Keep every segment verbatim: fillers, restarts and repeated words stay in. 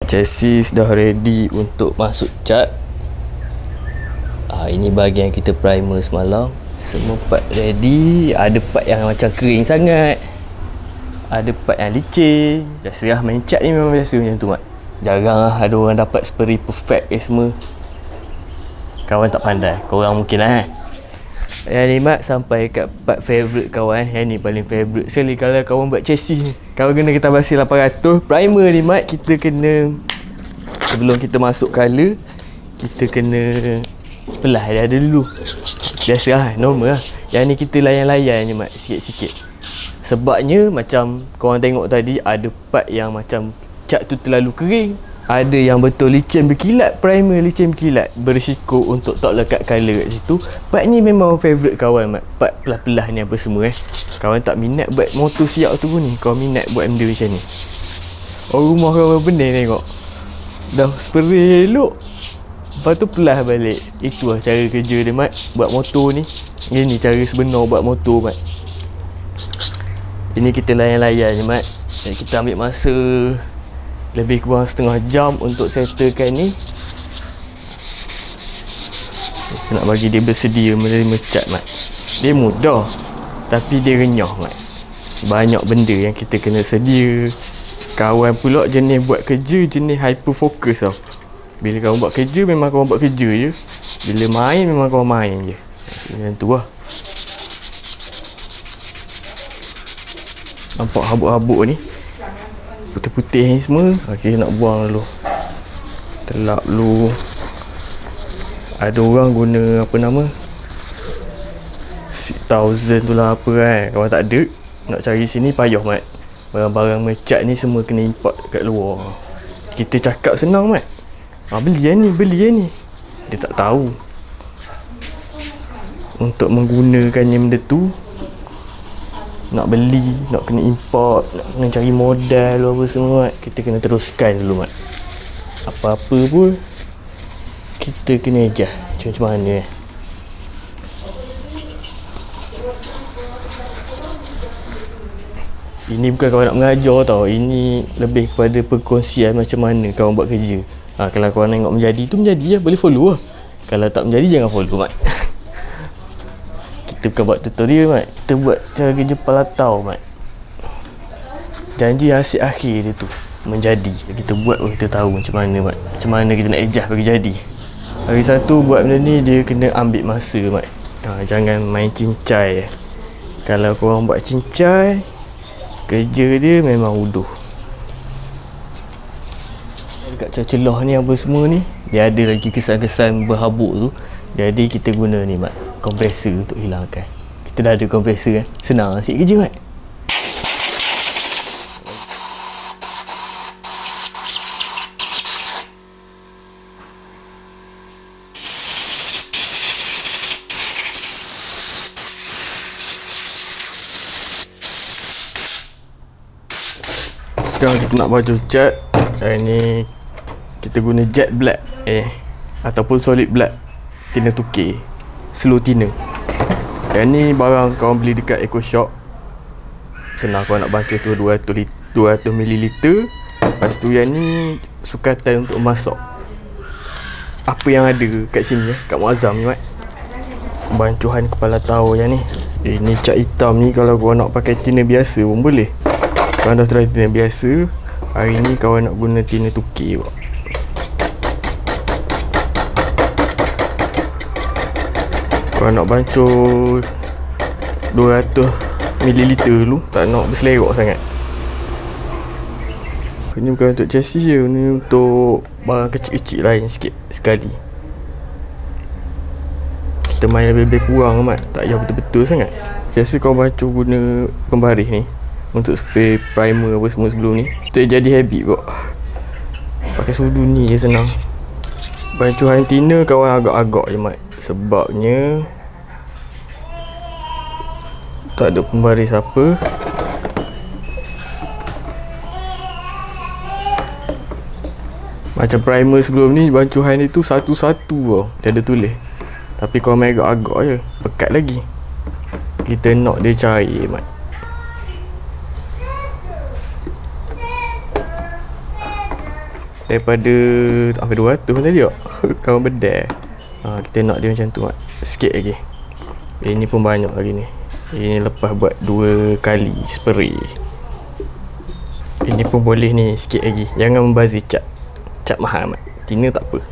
Chassis dah ready untuk masuk cat. ha, Ini bahagian kita primer semalam. Semua part ready. Ada part yang macam kering sangat, ada part yang licin. Dah serah main cat ni memang biasa macam tu, Mat. Jarang lah ada orang dapat spray perfect ke semua. Kawan tak pandai, korang mungkin lah. Yang ni, Mat, sampai kat part favourite kawan. Yang ni paling favourite sekali kalau kawan buat chassis ni. Kalau kena kita basi lapan ratus primer ni, Mat, kita kena, sebelum kita masuk colour, kita kena belah dia ada dulu. Biasa lah, normal lah. Yang ni kita layan-layan je, Mat, sikit-sikit. Sebabnya macam korang tengok tadi, ada part yang macam cat tu terlalu kering, ada yang betul licin berkilat, primer licin berkilat, berisiko untuk tak lekat colour kat situ. Part ni memang favourite kawan, Mat. Part pelah-pelah ni apa semua eh. Kawan tak minat buat motor siap tu pun ni, kau minat buat benda macam ni. Oh, rumah kawan benar tengok, dah spray elok, lepas tu pelah balik. Itulah cara kerja dia, Mat, buat motor ni. Ini cara sebenar buat motor, Mat. Ini kita layan-layan je, Mat. Dan kita ambil masa lebih kurang setengah jam untuk settlekan ni. Kita nak bagi dia bersedia menerima cat, Mat. Dia mudah tapi dia renyah, Mat. Banyak benda yang kita kena sedia. Kawan pula jenis buat kerja jenis hyper focus tau. Bila kawan buat kerja memang kawan buat kerja je, bila main memang kawan main je. Macam tu lah. Nampak habuk-habuk ni, putih-putih ni semua. Ok, nak buang dulu. Telap dulu. Ada orang guna apa nama, six thousand tu lah apa kan. Kalau tak ada, nak cari sini payah, Mat. Barang-barang mecat ni semua kena import kat luar. Kita cakap senang, Mat. Ha, beli yang ni, beli yang ni. Dia tak tahu untuk menggunakannya benda tu. Nak beli, nak kena import, nak kena cari modal apa semua, Mat. Kita kena teruskan dulu, Mat. Apa-apa pun kita kena ejah macam mana eh. Ini bukan kawan nak mengajar tau, ini lebih kepada perkongsian macam mana kawan buat kerja. Ha, kalau kawan tengok menjadi tu, menjadi lah, boleh follow lah. Kalau tak menjadi, jangan follow, Mat. Kita bukan buat tutorial, Mat. Kita buat cara kerja palatau, Mat. Janji hasil akhir dia tu menjadi. Kita buat pun kita tahu macam mana, Mat. Macam mana kita nak ejah bagi jadi. Hari satu buat benda ni, dia kena ambil masa, Mat. Ha, jangan main cincai. Kalau korang buat cincai, kerja dia memang uduh. Dekat celah ni apa semua ni, dia ada lagi kesan-kesan berhabuk tu. Jadi kita guna ni, Mat, kompresor untuk hilangkan. Kita dah ada kompresor kan, senang sikit kerja, Mat. Sekarang kita nak baju cat. Hari ni kita guna jet black eh ataupun solid black, tina tukir, slow tina. Yang ni barang kau beli dekat Eco Shop. Senang kau nak bancuh tu dua ratus mililiter. Lepas tu yang ni sukatan untuk masak. Apa yang ada kat sini eh, kat Muazzam ni, Mat. Bancuhan kepala tahu yang ni. Ini cat hitam ni kalau kau nak pakai tina biasa pun boleh. Kau dah try tina biasa, hari ni kau nak guna tina tukir. Kau nak bancuh dua ratus mililiter dulu, tak nak berselerok sangat. Ini bukan untuk chassis je, ni untuk barang kecil-kecil lain sikit sekali. Kita main lebih-lebih kurang, Mat. Tak payah betul-betul sangat. Biasa kau bancuh guna pembaris ni untuk spray primer apa semua sebelum ni. Kita jadi habit kok. Pakai sudu ni je senang. Bancuhan tina kawan agak-agak je, Mat. Sebabnya tak ada pembaris apa. Macam primer sebelum ni, bancuhan itu satu-satu tau, dia ada tulis. Tapi kalau main agak-agak je, pekat lagi. Kita nak dia cair, Mat. daripada hampir dua ratus tadi tak. Kawan bedal. Ha, kita nak dia macam tu mat. Sikit lagi. Ini pun banyak lagi ni. Ini lepas buat dua kali spray. Ini pun boleh ni, sikit lagi. Jangan membazir cat. Cat mahal mat. Tina tak apa.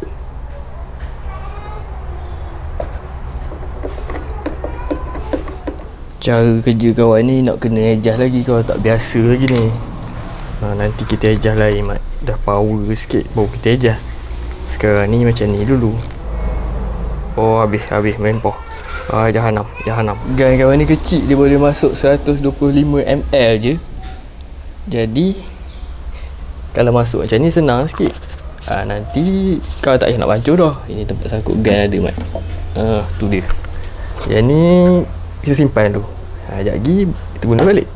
Cara kerja kawan ni nak kena adjust lagi, kawan tak biasa lagi ni. Ha, nanti kita adjust lain mat. Dah power sikit baru kita adjust. Sekarang ni macam ni dulu. Oh habis habis mempoh. Ah jahanam, jahanam. Gun kawan ni kecil, dia boleh masuk seratus dua puluh lima mililiter je. Jadi kalau masuk macam ni senang sikit. Ha, nanti kau tak payah nak pancur dah. Ini tempat sangkut gun ada mat. Ah tu dia. Yang ni kita simpan dulu. Ha, sekejap lagi kita guna balik.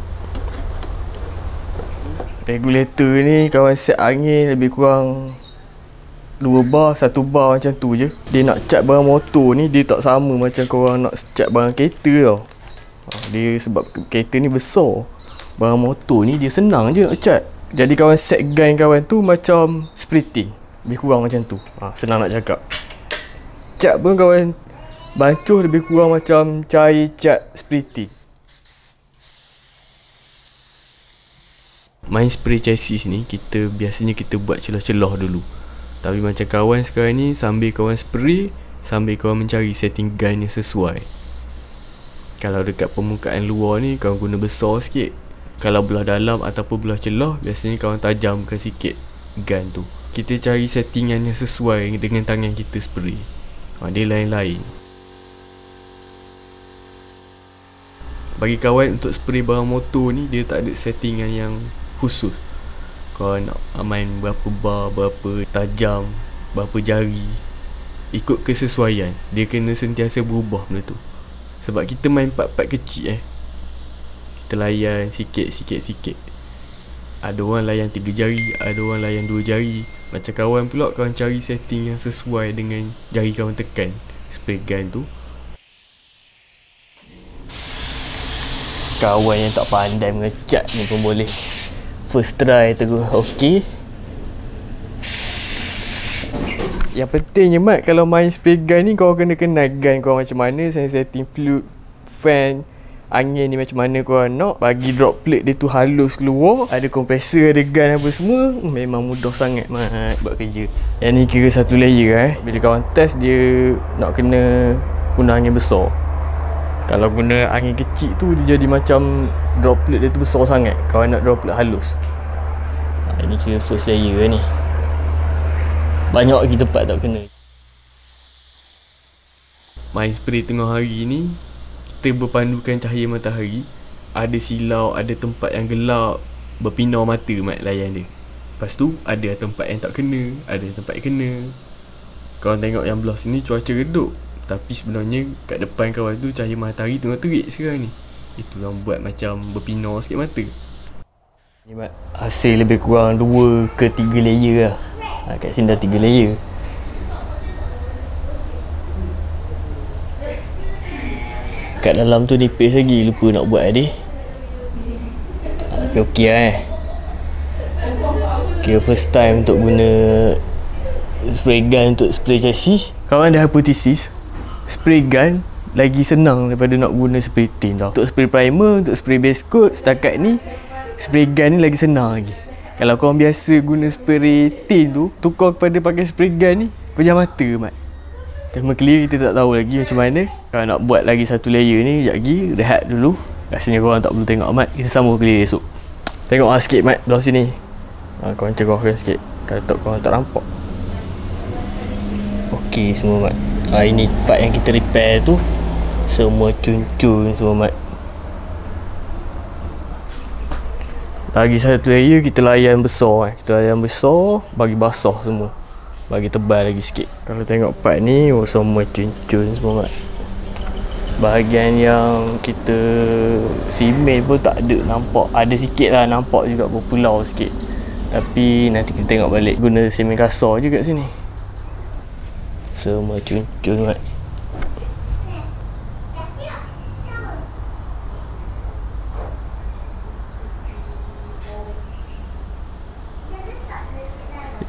Regulator ni kawan set angin lebih kurang dua bar, satu bar macam tu je. Dia nak cat barang motor ni dia tak sama macam korang nak cat barang kereta tau. Ha, dia sebab kereta ni besar. Barang motor ni dia senang je nak cat. Jadi kawan set gun kawan tu macam splitting. Lebih kurang macam tu. Ha, senang nak cakap. Cat pun kawan bancuh lebih kurang macam cair cat splitting. Main spray chassis ni kita biasanya kita buat celah-celah dulu. Tapi macam kawan sekarang ni sambil kawan spray, sambil kawan mencari setting gun yang sesuai. Kalau dekat permukaan luar ni kawan guna besar sikit. Kalau belah dalam ataupun belah celah, biasanya kawan tajamkan sikit gun tu. Kita cari settingan yang sesuai dengan tangan kita spray. Ha, dia lain-lain. Bagi kawan untuk spray barang motor ni, dia tak ada settingan yang khusus. Kau nak main berapa bar, berapa tajam, berapa jari, ikut kesesuaian. Dia kena sentiasa berubah benda tu. Sebab kita main part-part kecil eh. Kita layan sikit, sikit, sikit. Ada orang layan tiga jari, ada orang layan dua jari. Macam kawan pula, kawan cari setting yang sesuai dengan jari kawan tekan spray gun tu. Kawan yang tak pandai mengecat ni pun boleh first try terus okey. Yang pentingnya mat, kalau main spray gun ni kau kena kenal gun kau macam mana, setting fluid, fan, angin ni macam mana kau nak bagi drop plate dia tu halus keluar, ada kompresor, ada gun apa semua. Memang mudah sangat mat buat kerja. Yang ni kira satu layer eh. Bila kawan test dia nak kena guna angin besar. Kalau guna angin kecil tu dia jadi macam droplet dia tu besar sangat. Kawan nak droplet halus. Ha, ini kira first layer ni. Banyak lagi tempat tak kena. Main spray tengah hari ni, kita berpandukan cahaya matahari. Ada silau, ada tempat yang gelap, berpinar mata mat layan dia. Lepas tu ada tempat yang tak kena, ada tempat yang kena. Kawan tengok yang belah sini cuaca redup, tapi sebenarnya kat depan kawan tu cahaya matahari tengah terik sekarang ni. Itu yang buat macam berpinar sikit mata. Ni mat, hasil lebih kurang dua ke tiga layer lah. Ha, kat sini dah tiga layer. Kat dalam tu nipis lagi, lupa nak buat tadi. Ha, tapi okey lah eh. Kira first time untuk guna spray gun untuk spray chassis. Kawan ada hipotesis spray gun lagi senang daripada nak guna spray tin tau. Untuk spray primer, untuk spray base coat, setakat ni spray gun ni lagi senang lagi. Kalau korang biasa guna spray tin tu, tukar kepada pakai spray gun ni pejam mata mat. Cuma clear kita tak tahu lagi macam mana. Kalau nak buat lagi satu layer ni, sekejap lagi rehat dulu. Rasanya korang tak perlu tengok mat. Kita sambung clear esok. Tengok lah sikit mat belah sini. Ha, korang cerahkan sikit. Kalau tak korang tak nampak. Okey semua mat. Ha, ini part yang kita repair tu semua cun-cun semua mat. Lagi satu layer kita layan besar eh. Kita layan besar, bagi basah semua, bagi tebal lagi sikit. Kalau tengok part ni, oh semua cun-cun semua mat. Bahagian yang kita simen pun tak ada nampak. Ada sikit lah nampak juga berpulau sikit. Tapi nanti kita tengok balik. Guna simen kasar je kat sini. Semua cun-cun mat.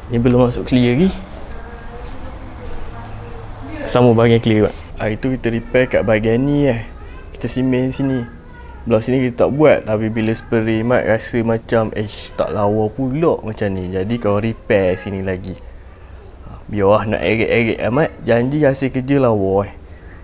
Ni belum masuk clear lagi. Sama bahagian clear mat. Hari tu kita repair kat bahagian ni eh. Kita simen sini. Belah sini kita tak buat, tapi bila spray mat rasa macam eh tak lawa pula macam ni. Jadi kau repair sini lagi. Biar nak eret-eret amat, janji hasil kerja lawa eh.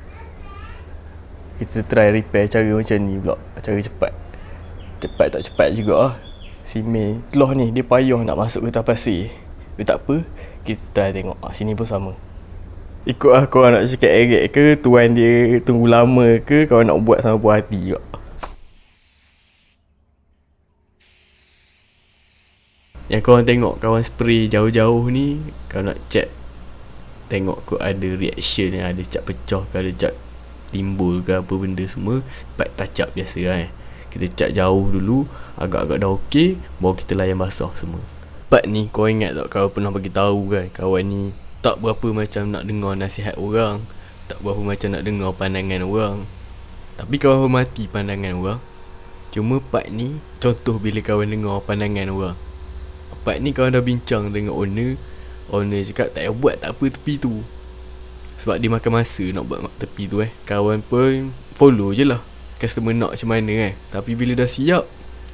Kita try repair cara macam ni pula, cara cepat. Cepat tak cepat juga ah. Simen telah ni dia payah nak masuk ke atas pasir. Tapi tak apa, kita try tengok. Ah, sini pun sama. Ikut lah kau nak cakap eret ke, tuan dia tunggu lama ke, kau nak buat sama puas hati juga. Yang korang tengok kawan spray jauh-jauh ni, kau nak check tengok kau ada reaction yang ada cat pecah ke, ada cat timbul ke apa benda semua. Part touch up biasa lah eh. Kita cat jauh dulu, agak-agak dah okey, baru kita layan basah semua. Part ni kau ingat tak kawan pernah bagi tahu kan, kawan ni tak berapa macam nak dengar nasihat orang, tak berapa macam nak dengar pandangan orang, tapi kawan hormati pandangan orang. Cuma part ni contoh bila kawan dengar pandangan orang. Part ni kawan dah bincang dengan owner. Owner cakap tak payah buat tak apa tepi tu, sebab dia makan masa nak buat tepi tu eh. Kawan pun follow je lah customer nak macam mana eh. Tapi bila dah siap,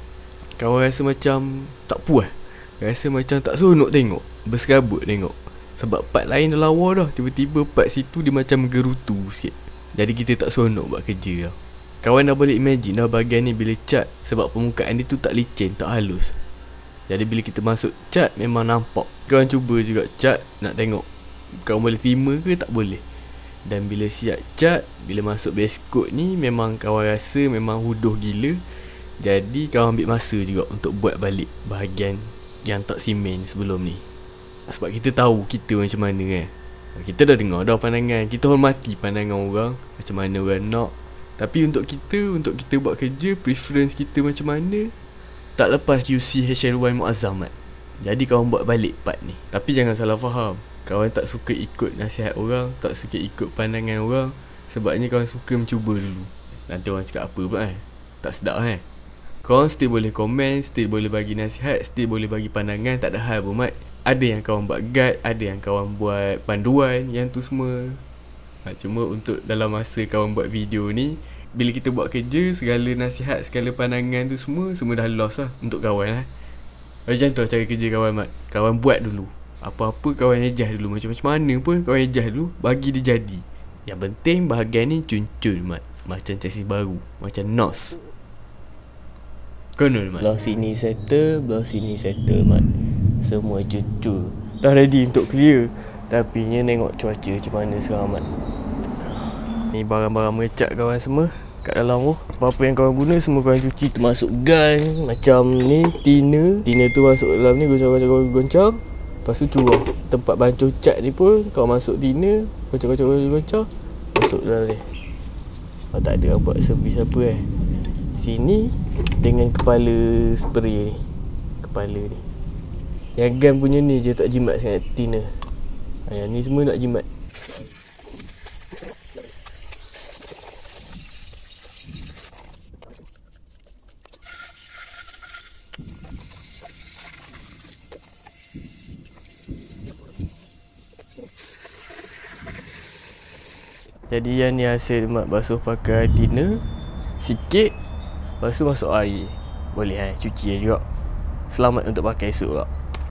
kawan rasa macam tak puas, rasa macam tak seronok tengok, berserabut tengok. Sebab part lain dah lawa dah, tiba-tiba part situ dia macam gerutu sikit. Jadi kita tak seronok buat kerja lah. Kawan dah boleh imagine dah bahagian ni bila cat, sebab permukaan dia tu tak licin, tak halus. Jadi bila kita masuk cat memang nampak. Kawan cuba juga cat, nak tengok kawan boleh terima ke tak boleh. Dan bila siap cat, bila masuk base coat ni memang kawan rasa memang huduh gila. Jadi kawan ambil masa juga untuk buat balik bahagian yang tak simen sebelum ni. Sebab kita tahu kita macam mana kan. Kita dah dengar dah pandangan, kita hormati pandangan orang, macam mana orang nak. Tapi untuk kita, untuk kita buat kerja, preference kita macam mana, tak lepas U C H L Y Muazzam kan. Jadi kawan buat balik part ni. Tapi jangan salah faham, kawan tak suka ikut nasihat orang, tak suka ikut pandangan orang. Sebabnya kawan suka mencuba dulu. Nanti orang cakap apa pula eh, tak sedap eh. Kawan still boleh komen, still boleh bagi nasihat, still boleh bagi pandangan, tak ada hal pun mat. Ada yang kawan buat guide, ada yang kawan buat panduan, yang tu semua ha, cuma untuk dalam masa kawan buat video ni, bila kita buat kerja, segala nasihat, segala pandangan tu semua, semua dah lost lah untuk kawan lah. Macam tu cara kerja kawan mat. Kawan buat dulu, apa-apa kawan ejah dulu, macam-macam mana pun kawan ejah dulu, bagi dia jadi. Yang penting bahagian ni cun-cun mat, macam chassis baru, macam N O S. Konon mat, belah sini settle, belah sini settle mat. Semua cun-cun, dah ready untuk clear. Tapi ni tengok cuaca macam mana sekarang mat. Ni barang-barang mecat kawan semua kat dalam tu. Apa-apa yang kawan guna semua kawan cuci, termasuk gun. Macam ni tina, tina tu masuk dalam ni, goncang-goncang. Lepas tu curah. Tempat bancuh cat ni pun kawan masuk tina, goncang-goncang, masuk dalam ni. Oh, tak ada buat servis apa eh. Sini dengan kepala spray ni, kepala ni. Yang gun punya ni je tak jimat sangat tina. Yang ni semua nak jimat. Jadi yang ni hasil mat basuh pakai tina sikit, lepas tu masuk air. Boleh eh, cuci juga. Selamat untuk pakai esok lah.